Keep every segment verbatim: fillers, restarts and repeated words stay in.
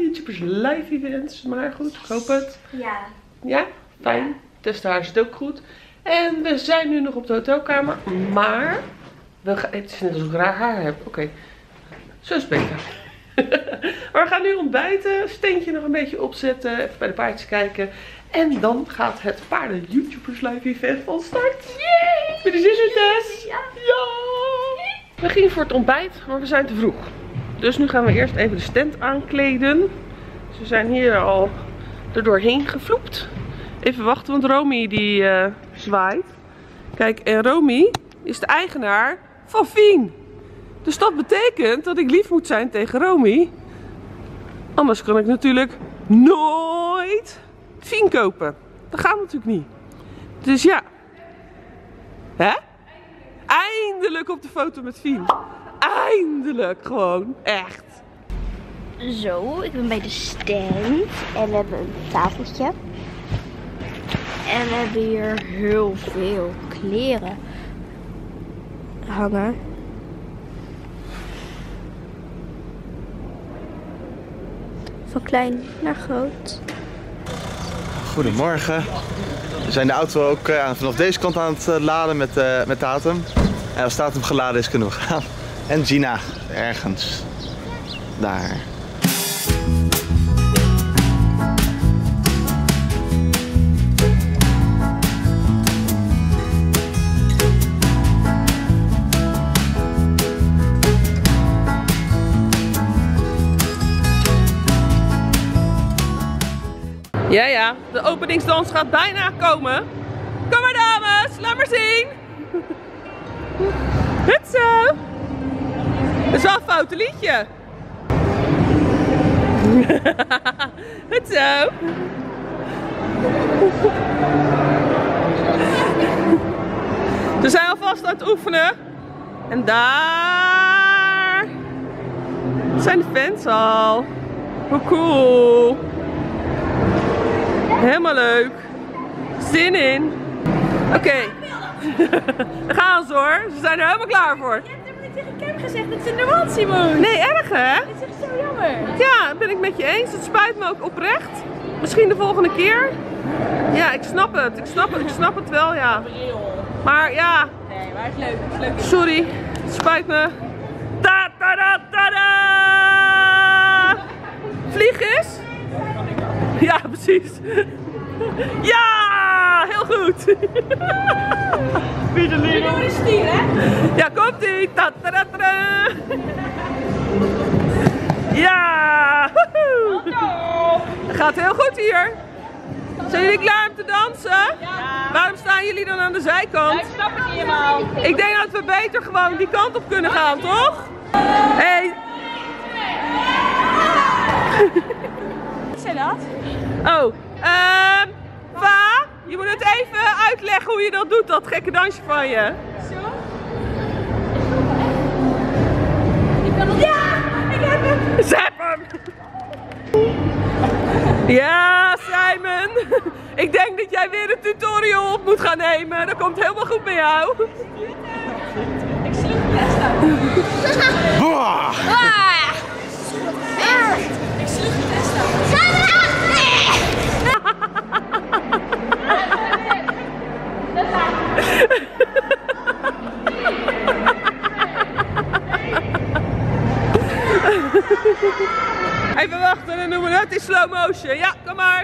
YouTubers live events. Maar goed, ik hoop het. Ja. Ja, fijn. Ja. Tussen haar zit ook goed. En we zijn nu nog op de hotelkamer. Maar we gaan, het is net alsof ik raar haar heb. Oké, okay. Zo is het beter. Maar we gaan nu ontbijten. Steentje nog een beetje opzetten. Even bij de paardjes kijken. En dan gaat het paarden YouTubers live event van start. Yay! Heb je er zin in, Tess? Ja. Ja! We gingen voor het ontbijt, maar we zijn te vroeg. Dus nu gaan we eerst even de stand aankleden. Ze zijn hier al er doorheen gevloept. Even wachten, want Romy die uh, zwaait. Kijk, en Romy is de eigenaar van Fien. Dus dat betekent dat ik lief moet zijn tegen Romy. Anders kan ik natuurlijk nooit Fien kopen. Dat gaat natuurlijk niet. Dus ja. Hè? Eindelijk op de foto met Fien. Eindelijk gewoon. Echt. Zo, ik ben bij de stand. En we hebben een tafeltje. En we hebben hier heel veel kleren hangen. Van klein naar groot. Goedemorgen. We zijn de auto ook uh, vanaf deze kant aan het uh, laden met, uh, met Tatum. En als Tatum geladen is, kunnen we gaan. En Gina, ergens daar. Ja, ja, de openingsdans gaat bijna komen. Kom maar dames, laat maar zien. Goed zo. Dat is wel een foute liedje. Goed zo. Ze zijn alvast aan het oefenen. En daar zijn de fans al. Hoe cool. Helemaal leuk. Zin in. Oké. Okay. Daar gaan ze hoor. Ze zijn er helemaal klaar voor. Je hebt hem niet tegen Cam gezegd dat ze er wat, Simon. Nee, erg hè? Dat is echt zo jammer. Ja, dat ben ik met je eens. Het spijt me ook oprecht. Misschien de volgende keer. Ja, ik snap het. Ik snap het, ik snap het wel, ja. Maar ja. Nee, maar het is leuk. Het is leuk. Sorry. Het spijt me. Ta ta ta ta ta. Vlieg eens. Ja, precies. Ja, heel goed. Jullie doen een stier, hè? Ja, komt ie. Ta ta ta ta. Ja. Het gaat heel goed hier. Zijn jullie klaar om te dansen? Ja. Waarom staan jullie dan aan de zijkant? Ja, ik snap het niet helemaal. Ik denk dat we beter gewoon die kant op kunnen gaan, toch? Hey. Wat zei dat? Oh, ehm, uh, Va, je moet het even uitleggen hoe je dat doet, dat gekke dansje van je. Zo? Ik kan het. Ja, ik heb hem. Zap hem! Ja, Simon. Ik denk dat jij weer een tutorial op moet gaan nemen. Dat komt helemaal goed bij jou. Ik sloeg de test uit. Boah. Ah. Ik sloeg de test uit. Even wachten, dan doen we het in slow motion. Ja, kom maar.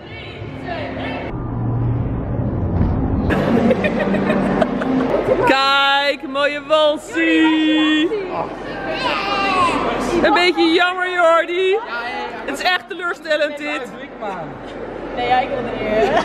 Kijk, mooie walsie. Een beetje jammer, Jordi. Het is echt teleurstellend dit. Nee, ja, ik wil er niet.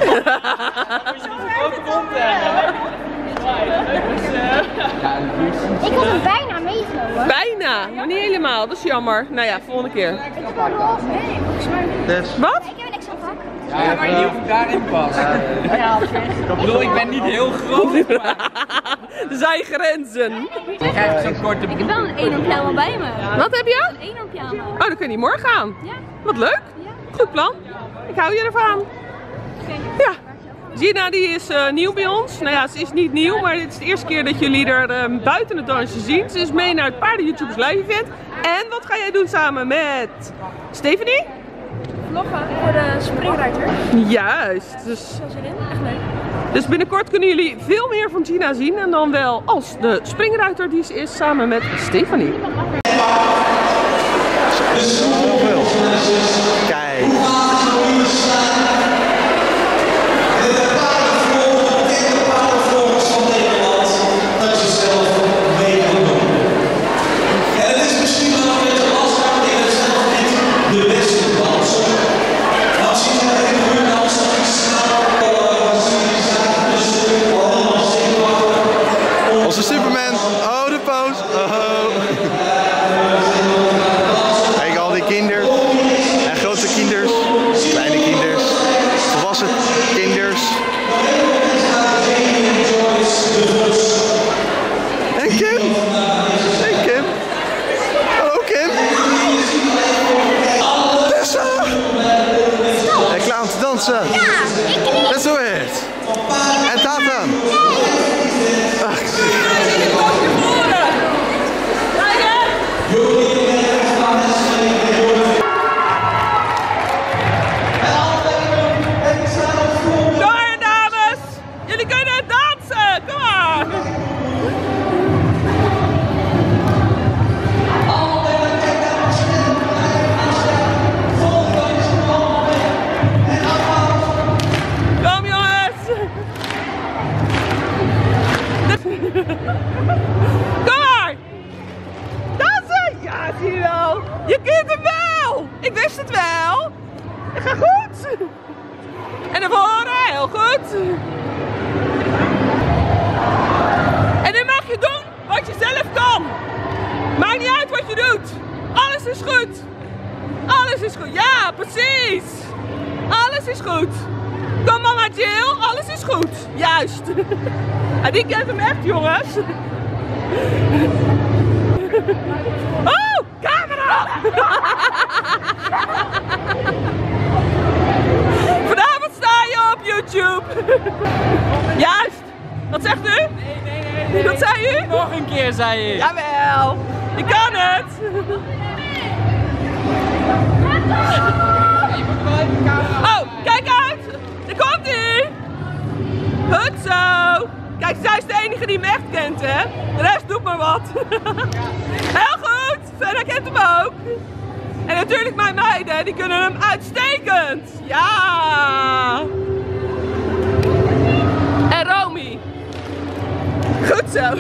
Ik had hem bijna meegenomen. Bijna, maar niet helemaal. Dat is jammer. Nou ja, volgende keer. Ik heb wel roze. Nee, volgens mij niet. Wat? Ik heb een extra pak. Ja, maar niet of ik daarin pas. Ja, Ik bedoel, ik ben niet heel groot. Er zijn grenzen. Ik krijg zo'n korte Ik heb wel een enorm pyjama bij me. Wat heb je? Een enorm pyjama. Oh, dan kun je morgen gaan. Ja. Wat leuk. Goed plan. Ik hou je ervan. Ja. Gina die is uh, nieuw bij ons. Nou ja, ze is niet nieuw, maar dit is de eerste keer dat jullie er um, buiten het dansje zien. Ze is mee naar het paarden YouTubers live event. En wat ga jij doen samen met Stephanie? vloggen voor de springruiter. Juist. Dus, Zo zin in, echt leuk. dus binnenkort kunnen jullie veel meer van Gina zien. En dan wel als de springruiter die ze is samen met Stefanie. Zoveel. Kijk. Onze Superman. Oh, de pose. Oh. Kijk, al die kinderen. En grote kinders. Kleine kinders. Volwassen kinders. En Kim. En Kim. Hallo Kim. Tessa. En klaar om te dansen. Ja, ik niet. Let's do it. En Tatum. Door dames! Jullie kunnen dansen! Kom maar! Kom jongens! Kom maar! Dansen! Ja, zie je wel! Je kunt het wel! Ik wist het wel! Het gaat goed! En naar voren, heel goed! En nu mag je doen wat je zelf kan! Maakt niet uit wat je doet! Alles is goed! Alles is goed! Ja, precies! Alles is goed! Kom mama Jill, alles is goed! Juist! En die kent hem echt, jongens! Oh, camera! Vanavond sta je op YouTube! Juist! Wat zegt u? Nee, nee, nee, nee. Wat zei u? Nog een keer, zei ik. Jawel! Je kan het! Oh, kijk uit! Daar komt ie! Goed zo! Kijk, zij is de enige die hem echt kent, hè? De rest doet maar wat. Heel goed! Verder kent hem ook. En natuurlijk mijn meiden, die kunnen hem uitstekend! Ja! En Romy. Goed zo!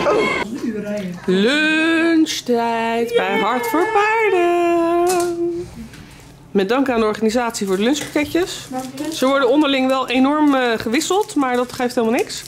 Lunchtijd bij Hart voor Paarden. Met dank aan de organisatie voor de lunchpakketjes. Ze worden onderling wel enorm uh, gewisseld, maar dat geeft helemaal niks.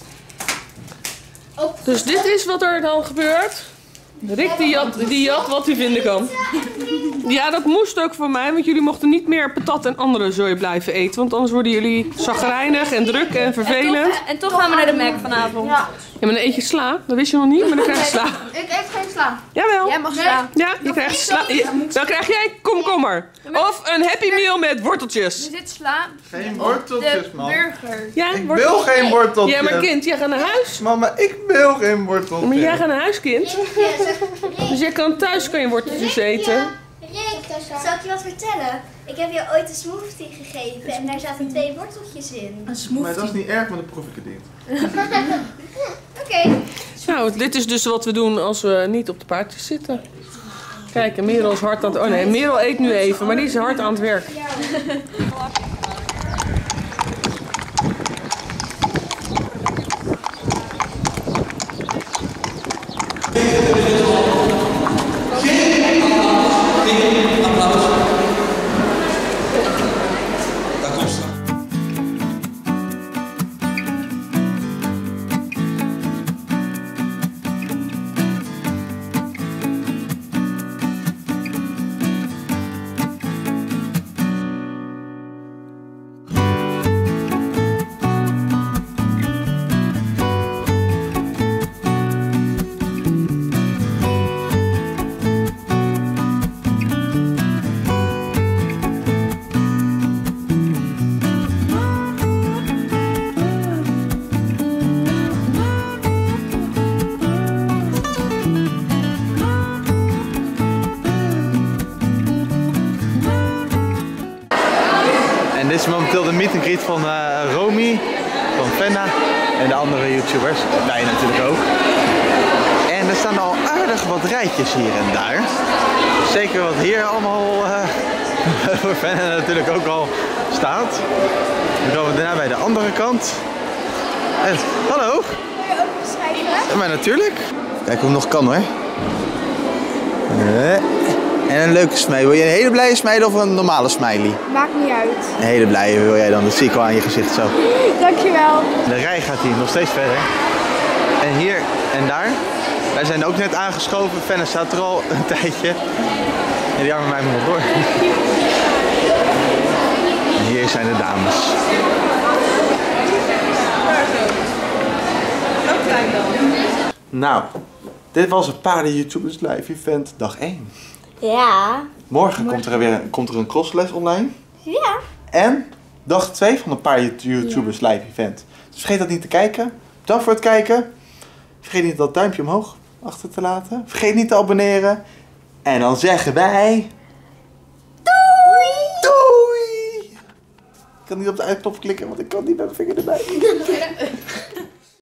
Dus dit is wat er dan gebeurt. Rick die jat, die jat wat hij vinden kan. Ja, dat moest ook voor mij, want jullie mochten niet meer patat en andere zooi blijven eten. Want anders worden jullie chagrijnig en druk en vervelend. En toch, en toch gaan we naar de Mac vanavond. Ja. Ja, maar dan eet je sla. Dat wist je nog niet, maar dan krijg je sla. Ik eet geen sla. Jawel. Jij mag sla. Ja, je krijgt sla. Dan krijg jij komkommer. Of een Happy Meal met worteltjes. Er zit sla. Geen worteltjes, De man. burger. Ja, Ik worteltjes. wil geen worteltjes. Ja, maar kind, jij gaat naar huis. Mama, ik wil geen worteltjes. Maar jij gaat naar huis, kind. Dus jij kan thuis kan je worteltjes eten. Rick, zal ik je wat vertellen? Ik heb je ooit een smoothie gegeven en daar zaten twee worteltjes in. Een smoothie. Maar dat is niet erg, maar dan proef ik het niet. Oké. Okay. Nou, dit is dus wat we doen als we niet op de paardjes zitten. Kijk, en Merel is hard aan het... Oh nee, Merel eet nu even, maar die is hard aan het werk. Dit is momenteel de meet and greet van uh, Romy, van Fenna en de andere YouTubers. Wij natuurlijk ook. En er staan al aardig wat rijtjes hier en daar. Zeker wat hier allemaal uh, voor Fenna natuurlijk ook al staat. Dan komen we daarna bij de andere kant. En, hallo! Wil je ook beschrijven? Ja, maar natuurlijk. Kijk hoe het nog kan hoor. Uh. En een leuke smiley. Wil je een hele blije smiley of een normale smiley? Maakt niet uit. Een hele blije wil jij dan, dat zie ik al aan je gezicht zo. Dankjewel. De rij gaat hier nog steeds verder. En hier en daar. Wij zijn ook net aangeschoven. Fenna staat er al een tijdje. En die armen mij nog door. En hier zijn de dames. Nou, dit was het Paarden YouTubers Live Event dag één. Ja. Morgen komt er weer komt er een crossles online. Ja. En dag twee van het Paarden YouTubers Live Event. Dus vergeet dat niet te kijken. Bedankt voor het kijken. Vergeet niet dat duimpje omhoog achter te laten. Vergeet niet te abonneren. En dan zeggen wij... Doei! Doei! Ik kan niet op de uitknop klikken, want ik kan niet met mijn vinger erbij.